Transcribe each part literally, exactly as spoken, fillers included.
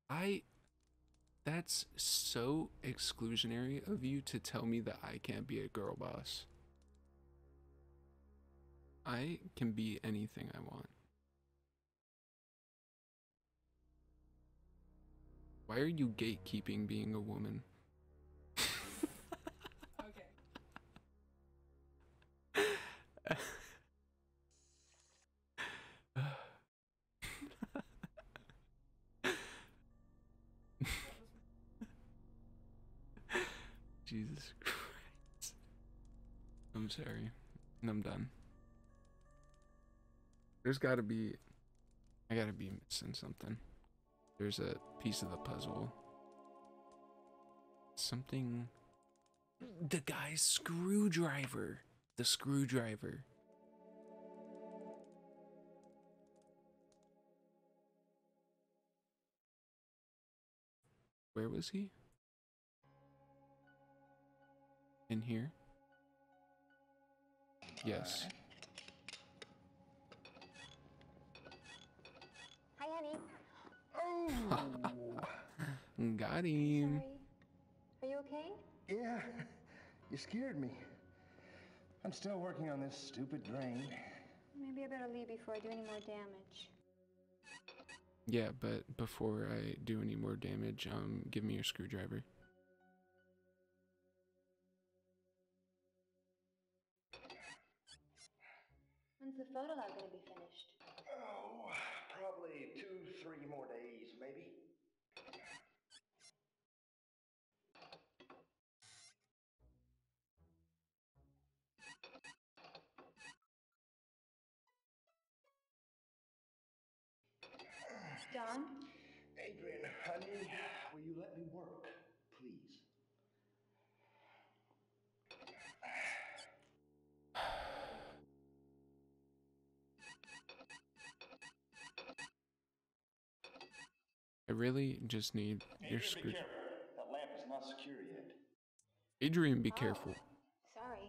I That's so exclusionary of you to tell me that I can't be a girl boss. I can be anything I want. Why are you gatekeeping being a woman? Jesus Christ. I'm sorry. I'm done. There's gotta be. I gotta be missing something. There's a piece of the puzzle. Something. The guy's screwdriver. The screwdriver. Where was he? In here? Yes. Hi, honey. Oh, Got him. Sorry. Are you okay? yeah, you scared me. I'm still working on this stupid drain. Maybe I better leave before I do any more damage. Yeah, but before I do any more damage, um, give me your screwdriver. When's the photo lab gonna be finished? Oh, probably two, three more days, maybe. John? Adrian, honey, will you let me work, please? I really just need your Adrian, be screw. careful. That lamp is not secure yet. Adrian, be Oh, careful. sorry.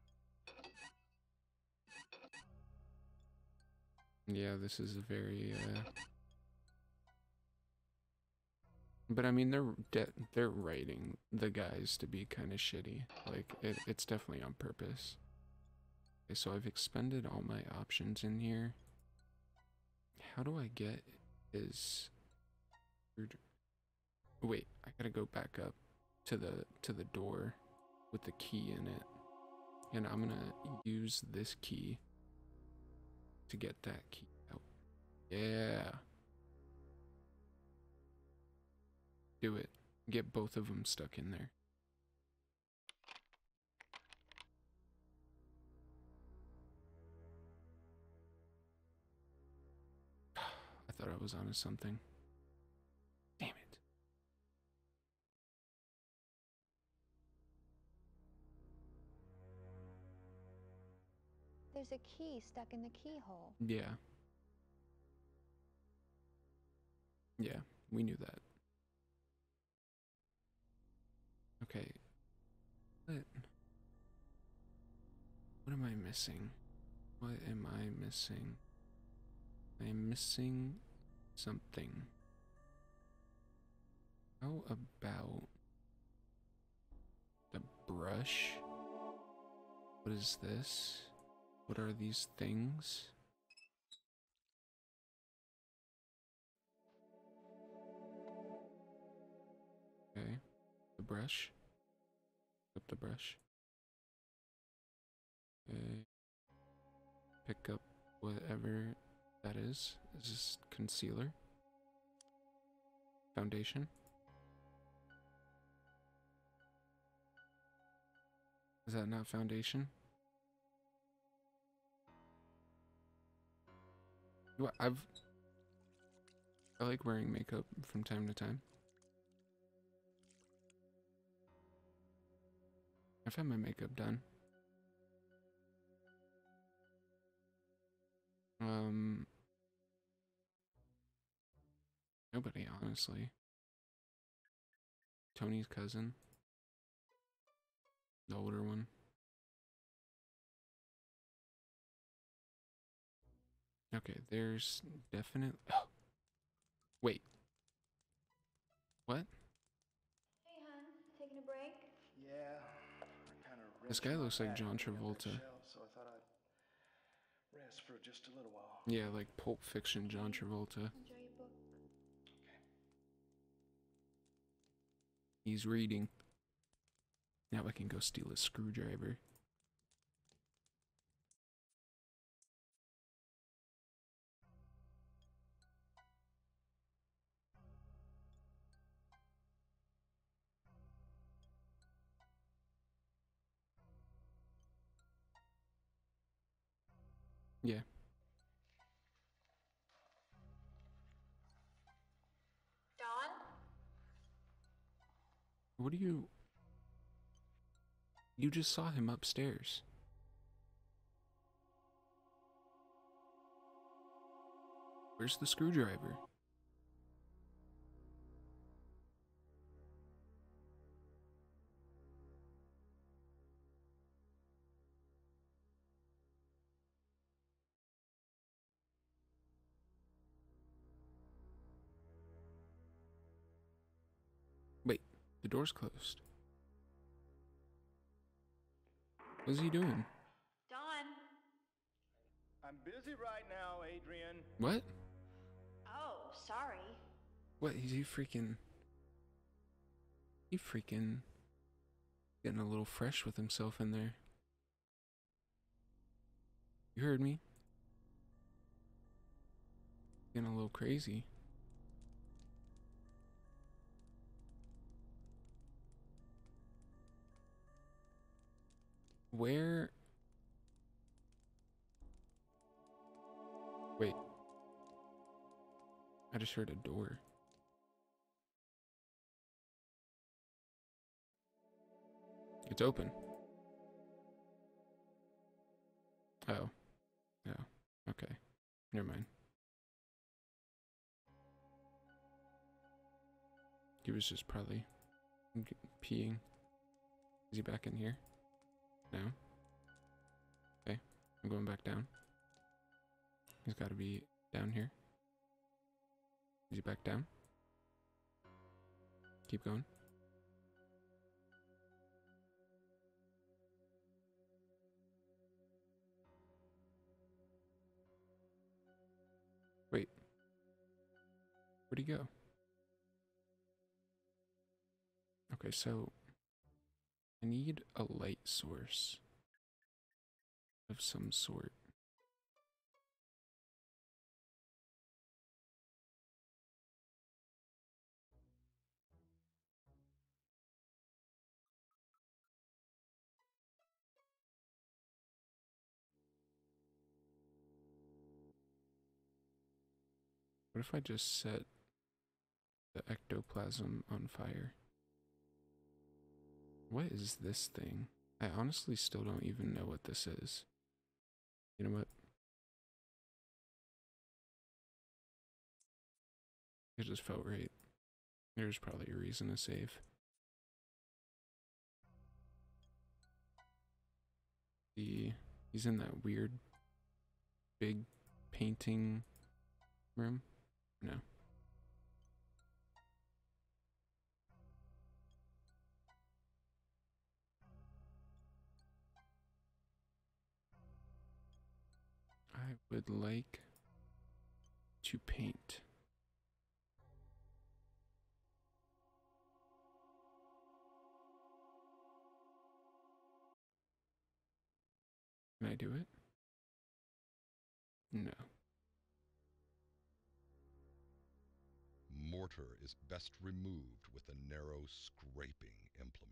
Yeah, this is a very, uh... But I mean, they're de they're writing the guys to be kind of shitty. Like, it, it's definitely on purpose. Okay, so I've expended all my options in here. How do I get his... Wait, I gotta go back up to the to the door with the key in it. And I'm gonna use this key to get that key out. Yeah. Do it. Get both of them stuck in there. I thought I was onto something. Damn it. There's a key stuck in the keyhole. Yeah. Yeah, we knew that. Okay. What? What am I missing? What am I missing? I'm missing something. How about the brush? What is this? What are these things? Okay, the brush. Up the brush. Okay. Pick up whatever that is. Is this concealer? Foundation? Is that not foundation? What I've I like wearing makeup from time to time. I've had my makeup done. Um Nobody, honestly. Tony's cousin. The older one. Okay, there's definitely. Oh, wait. What? Hey, hun. Taking a break? Yeah, I kind of This guy looks like John Travolta. So I thought I'd rest for just a little while. Yeah, like Pulp Fiction John Travolta. Enjoy your book. He's reading. Now I can go steal a screwdriver. Yeah. Dawn? What do you... You just saw him upstairs. Where's the screwdriver? Wait, the door's closed. What's he doing? Dawn? I'm busy right now, Adrian. What? Oh, sorry. What? Is he freaking... He freaking... Getting a little fresh with himself in there. You heard me. Getting a little crazy. Where... Wait. I just heard a door. It's open. Oh. Oh. Okay. Never mind. He was just probably peeing. Is he back in here? No? Okay. I'm going back down. He's got to be down here. Is he back down? Keep going. Wait. Where'd he go? Okay, so I need a light source of some sort. What if I just set the ectoplasm on fire? What is this thing? I honestly still don't even know what this is. You know what? It just felt right. There's probably a reason to save. The he's in that weird big painting room? No. I would like to paint. Can I do it? No. Mortar is best removed with a narrow scraping implement.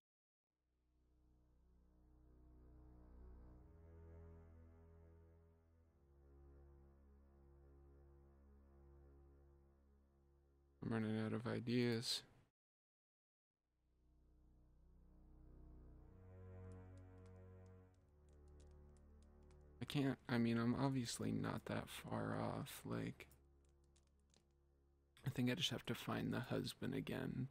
I'm running out of ideas. I can't, I mean, I'm obviously not that far off, like, I think I just have to find the husband again.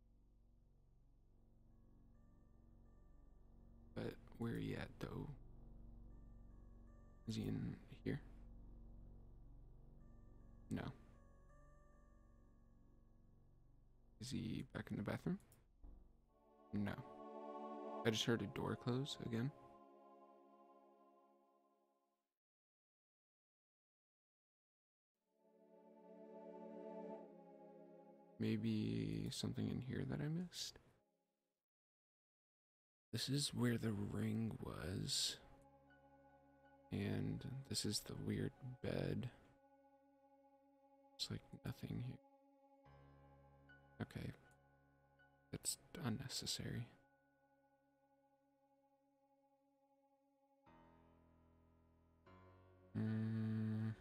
But where he at, though? Is he in here? No. Is he back in the bathroom? No. I just heard a door close again. Maybe something in here that I missed? This is where the ring was. And this is the weird bed. It's like nothing here. Okay. That's unnecessary. Mm.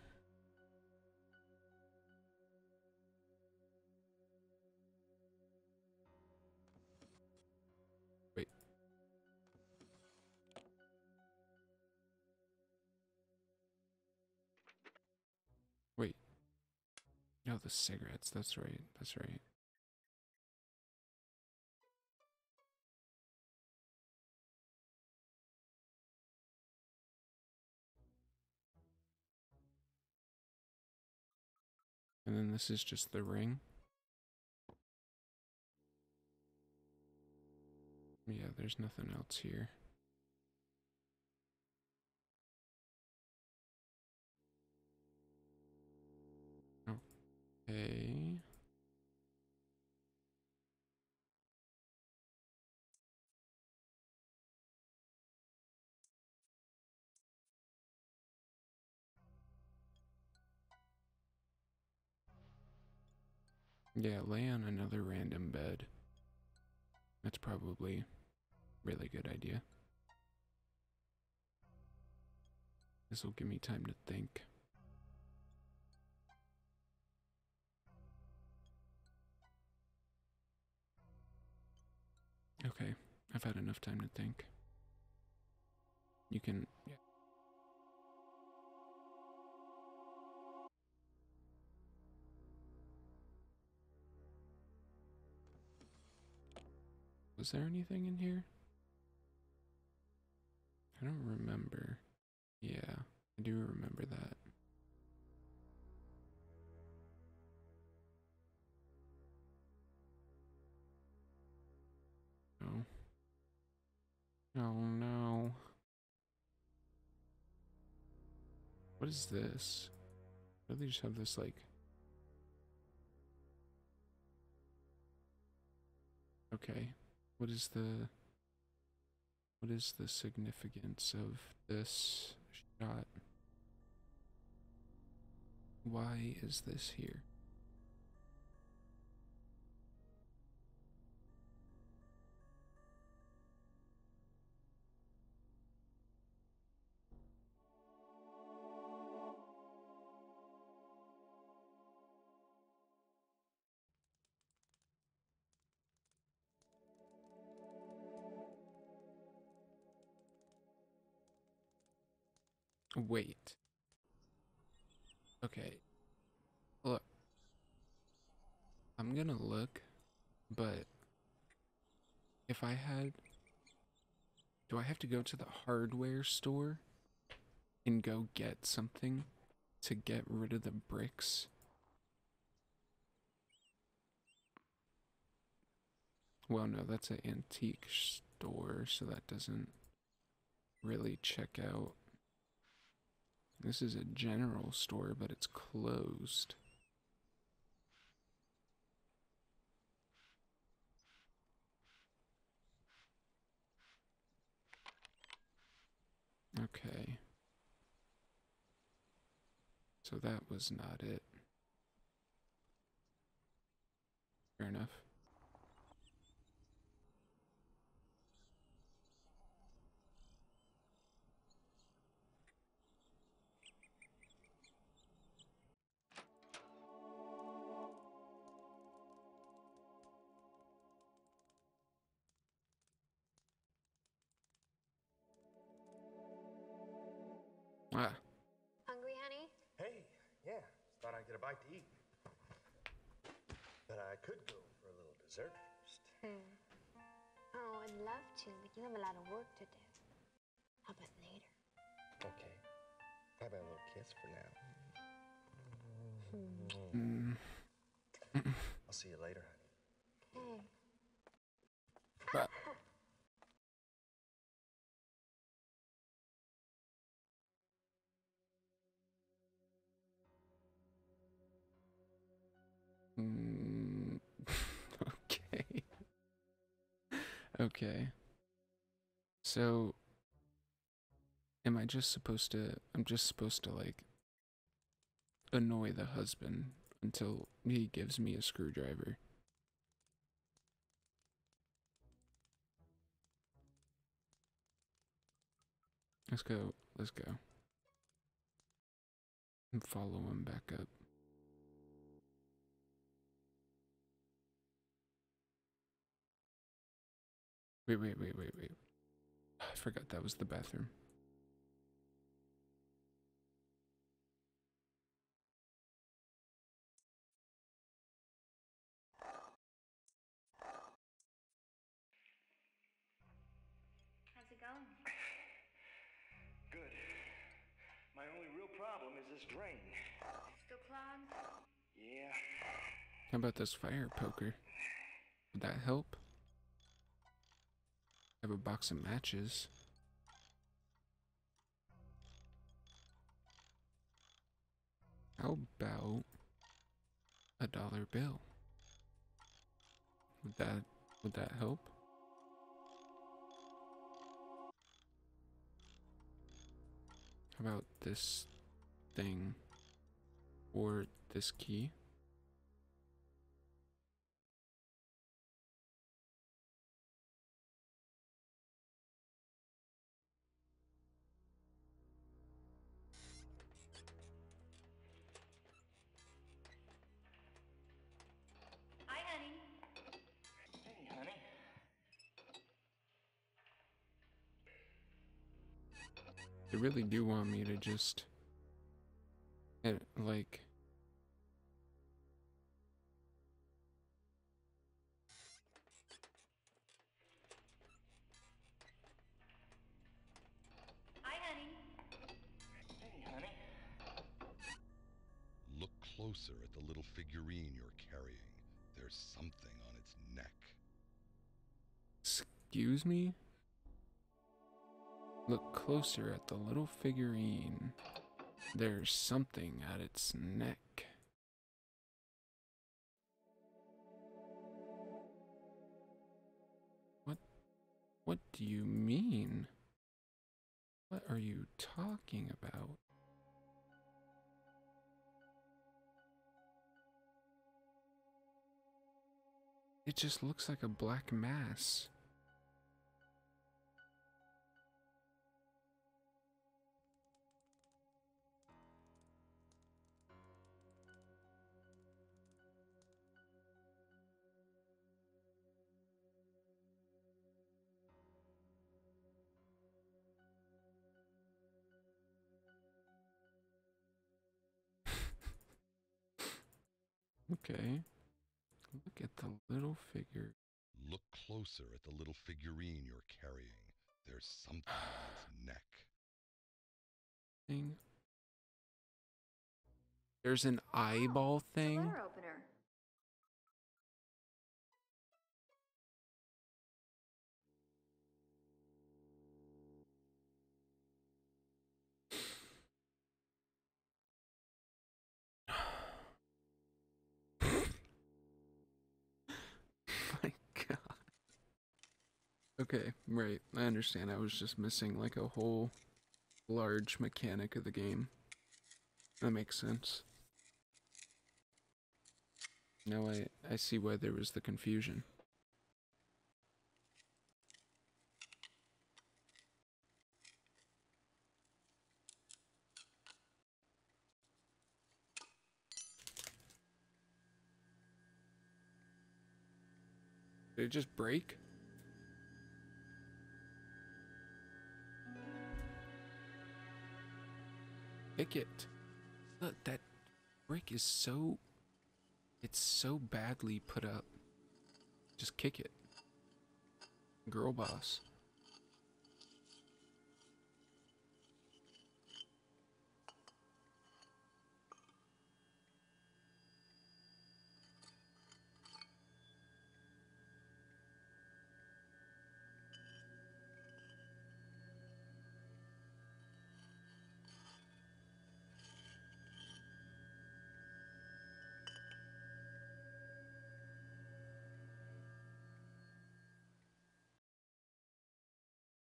Wait. Wait. No, the cigarettes. That's right. That's right. And then this is just the ring. Yeah, there's nothing else here. Okay. Yeah, lay on another random bed. That's probably a really good idea. This will give me time to think. Okay, I've had enough time to think. You can, yeah. Was there anything in here? I don't remember. Yeah, I do remember that. Oh. Oh no. What is this? Why do they just have this like... Okay. What is the... What is the significance of this shot? Why is this here? Wait. Okay. Look. I'm gonna look, but if I had... Do I have to go to the hardware store and go get something to get rid of the bricks? Well, no, that's an antique store, so that doesn't really check out. This is a general store, but it's closed. Okay. So that was not it. Fair enough. Ah. Hungry, honey? Hey, yeah, thought I'd get a bite to eat. But I could go for a little dessert first. Hmm. Oh, I'd love to, but you have a lot of work to do. How about later? Okay. How about a little kiss for now? Mm. I'll see you later, honey. Hey. But mm, okay. Okay. So, am I just supposed to? I'm just supposed to like annoy the husband until he gives me a screwdriver. Let's go. Let's go. And follow him back up. Wait, wait, wait, wait, wait. I forgot that was the bathroom. How's it going? Good. My only real problem is this drain. Still clogged? Yeah. How about this fire poker? Would that help? I have a box of matches. How about a dollar bill? Would that would that help? How about this thing or this key? Hi, honey. Hey, honey. They really do want me to just eh, like Hi, honey. Hey, honey. Look closer at the little figurine you're carrying. There's something on its neck. excuse me? Look closer at the little figurine. There's something at its neck. What what do you mean? What are you talking about? It just looks like a black mass. Okay. Look at the little figure. Look closer at the little figurine you're carrying. There's something on its neck. Thing. There's an eyeball It's a thing. letter opener. My God. Okay, right. I understand. I was just missing like a whole large mechanic of the game. That makes sense. Now I, I see why there was the confusion. Did it just break? Kick it. Look, that brick is so... It's so badly put up. Just kick it. Girl boss.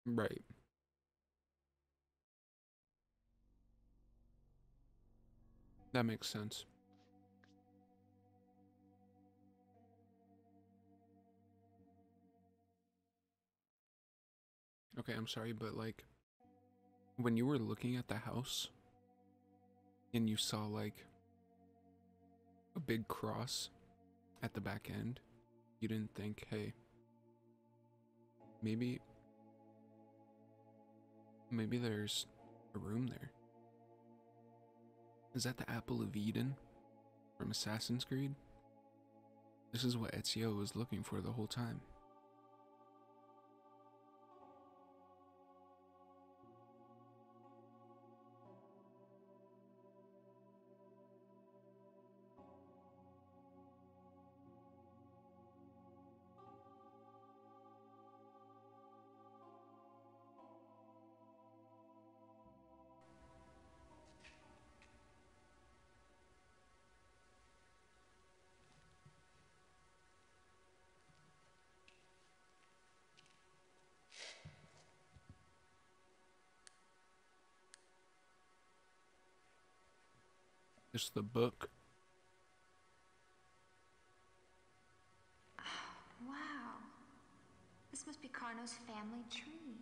Right. That makes sense. Okay, I'm sorry, but like, when you were looking at the house and you saw like a big cross at the back end, you didn't think, hey, maybe, maybe there's a room there. Is that the Apple of Eden from Assassin's Creed? This is what Ezio was looking for the whole time. Just the book. Wow. This must be Carno's family tree.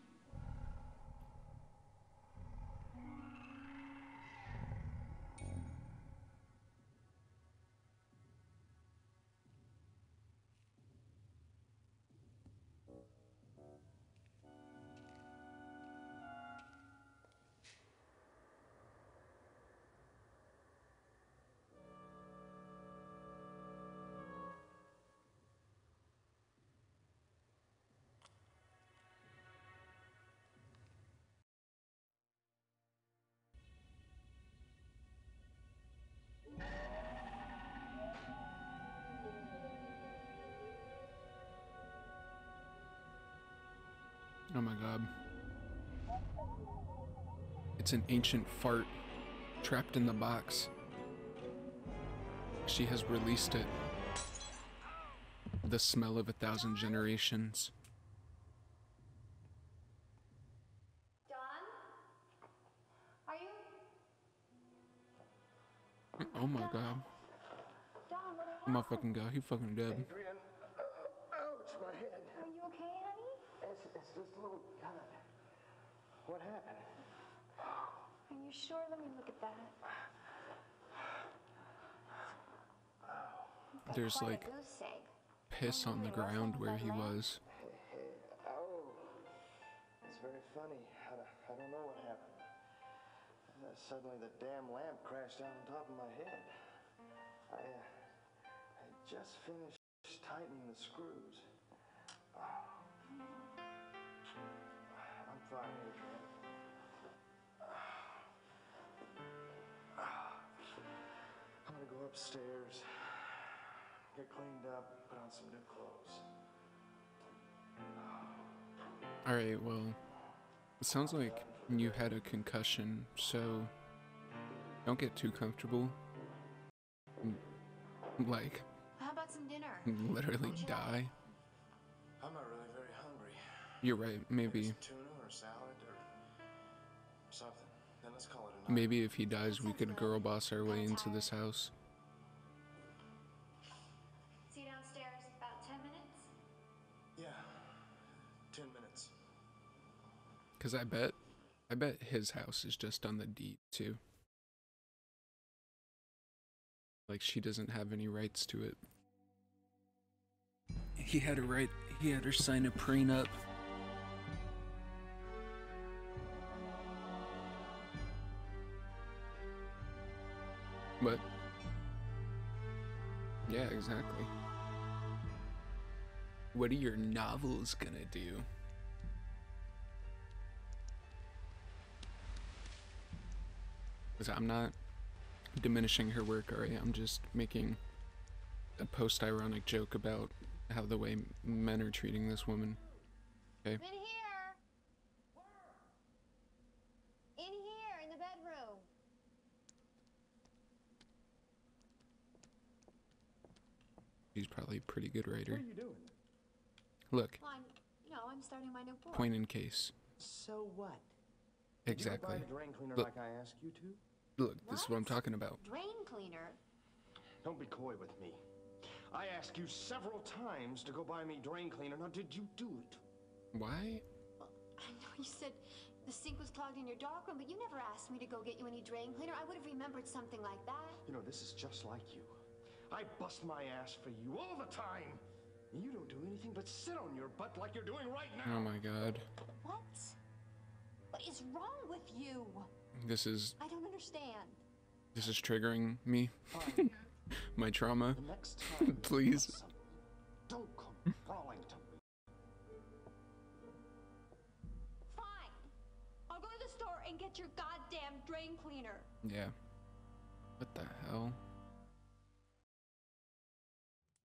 Oh my god. It's an ancient fart trapped in the box. She has released it. The smell of a thousand generations. Don? Are you? Oh my god. Don, what Oh my fucking god, he fucking dead. Adrian, uh, ouch, my head. Are you okay, honey? It's, it's just a little cut. What happened? Are you sure? Let me look at that. You've got There's quite a like goose egg. piss on the ground where he was. Oh, it's very funny. I, don't- I don't know what happened. Uh, suddenly the damn lamp crashed down on top of my head. I, uh, I just finished tightening the screws. Oh. I'm fine, Adrian. I'm gonna go upstairs, get cleaned up, put on some new clothes. Alright, well, it sounds like you had a concussion, so don't get too comfortable. Like, How about some dinner? literally die. I'm not really very hungry. You're right, maybe. Some tuna or salad or something. Then let's call it a night. Maybe if he dies, we could girl boss our way into this house. See you downstairs in about ten minutes? Yeah, ten minutes. Cause I bet, I bet his house is just on the deed too. Like she doesn't have any rights to it. He had a right, he had her sign a prenup. But, yeah, exactly. What are your novels gonna do? Because I'm not diminishing her work, alright? I'm just making a post-ironic joke about how the way men are treating this woman. Okay? In here. In here, in the bedroom. She's probably a pretty good writer. What are you doing? Look, Well, I'm, you know, I'm starting my new book. point in case. So what? Did you go Exactly. buy the drain cleaner Look. like I asked you to? Look, this is what I'm talking about. Drain cleaner? Don't be coy with me. I asked you several times to go buy me drain cleaner. Now, did you do it? Why? I know you said the sink was clogged in your darkroom, but you never asked me to go get you any drain cleaner. I would have remembered something like that. You know, this is just like you. I bust my ass for you all the time. And you don't do anything but sit on your butt like you're doing right now. Oh my god. What? What is wrong with you? This is I don't understand. this is triggering me. Fine. My trauma. The next time you Please. bust something, don't come crawling to me. Fine. I'll go to the store and get your goddamn drain cleaner. Yeah. What the hell?